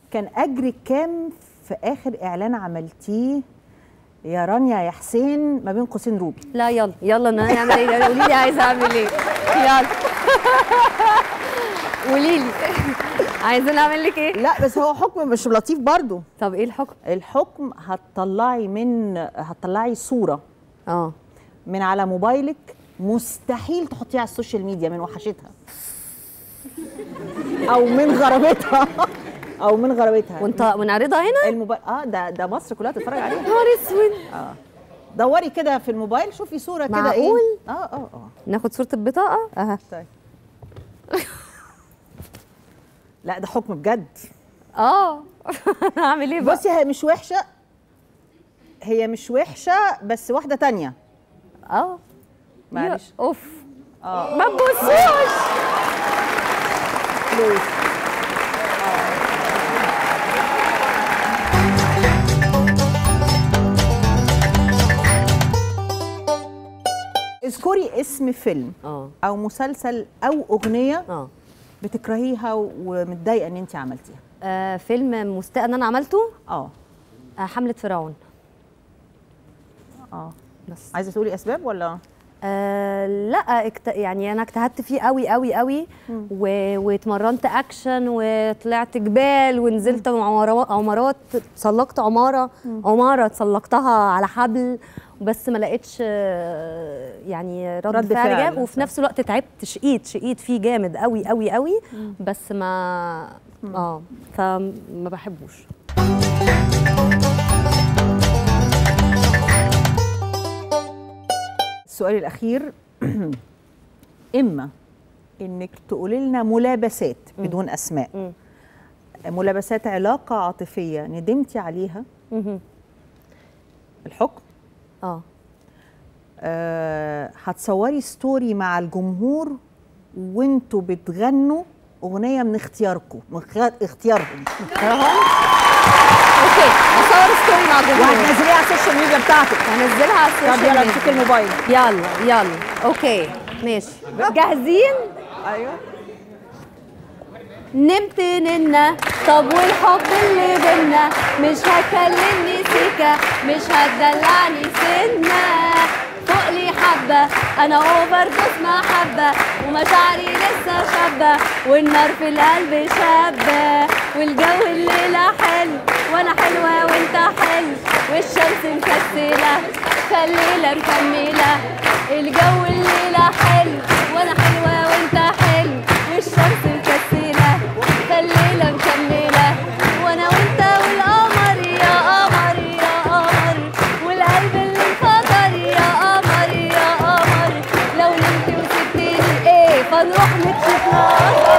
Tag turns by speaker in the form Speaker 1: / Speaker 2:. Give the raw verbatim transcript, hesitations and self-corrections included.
Speaker 1: كان اجرك كام في اخر اعلان عملتيه يا رانيا يا حسين ما بين قوسين روبي؟
Speaker 2: لا يلا يلا انا هعمل ايه؟ قولي لي عايزه اعمل ايه؟ يلا قولي لي عايزه اعمل لك ايه؟
Speaker 1: لا بس هو حكم مش لطيف برضو.
Speaker 2: طب ايه الحكم؟
Speaker 1: الحكم هتطلعي من هتطلعي صوره
Speaker 2: اه
Speaker 1: من على موبايلك مستحيل تحطيها على السوشيال ميديا من وحشتها او من غرابتها او من غرابتها
Speaker 2: وانت ونعرضها هنا
Speaker 1: الموبايل. اه ده ده مصر كلها تتفرج عليها.
Speaker 2: نهار اسود.
Speaker 1: اه دوري كده في الموبايل شوفي صوره كده ايه.
Speaker 2: معقول؟
Speaker 1: اه اه اه
Speaker 2: ناخد صوره البطاقه اها.
Speaker 1: طيب لا ده حكم بجد.
Speaker 2: اه هعمل ايه بقى؟
Speaker 1: بصي هي مش وحشه، هي مش وحشه بس واحده تانية.
Speaker 2: اه
Speaker 1: معلش
Speaker 2: اوف
Speaker 1: اه
Speaker 2: ما تبصوش.
Speaker 1: فلوس. اذكري اسم فيلم
Speaker 2: اه
Speaker 1: او مسلسل او اغنيه
Speaker 2: اه
Speaker 1: بتكرهيها ومتضايقه ان انت عملتيها.
Speaker 2: آه، فيلم مستاء ان انا عملته
Speaker 1: اه
Speaker 2: آه، حملة فرعون.
Speaker 1: اه
Speaker 2: بس
Speaker 1: عايزه تقولي اسباب ولا؟
Speaker 2: آه لا اكت... يعني انا اجتهدت فيه قوي قوي قوي و... واتمرنت اكشن وطلعت جبال ونزلت عمارات عمارات تسلقت عماره مم. عماره تسلقتها على حبل بس ما لقيتش آه، يعني رد, رد فعل جامد وفي نفس الوقت تعبت شقيت شقيت فيه جامد قوي قوي قوي مم. بس ما مم. اه فما بحبوش.
Speaker 1: السؤال الأخير إما إنك تقولي لنا ملابسات بدون أسماء م. ملابسات علاقة عاطفية ندمتي عليها.
Speaker 2: م.
Speaker 1: الحكم
Speaker 2: اه
Speaker 1: آه، هتصوري ستوري مع الجمهور وانتوا بتغنوا أغنية من اختياركم من اختيارهم
Speaker 2: اوكي اصور ستوري مع الجمهور
Speaker 1: وهتنزليها على السوشيال ميديا بتاعتك.
Speaker 2: هنزلها على السوشيال ميديا.
Speaker 1: طب يلا امسكي الموبايل.
Speaker 2: يلا يلا اوكي ماشي جاهزين؟
Speaker 1: ايوه.
Speaker 2: نمت ننا طب والحب اللي بينا مش هتكلمني سكه مش هتدلعني سنه فوق لي حبه انا اوفر دوز محبه ومشاعري لسه شابه والنار في القلب شابه والجو الليله حلو وانا حلوه وانت حلو والشمس مكسله فالليله مكمله الجو الليله حلو وانا حلوه وانت حلو والشمس مكسله فالليله مكمله وانا وانت والقمر يا قمر يا قمر والقلب اللي انفجر يا قمر يا قمر لو نمت وسبتني ايه فنروح نكشف نار.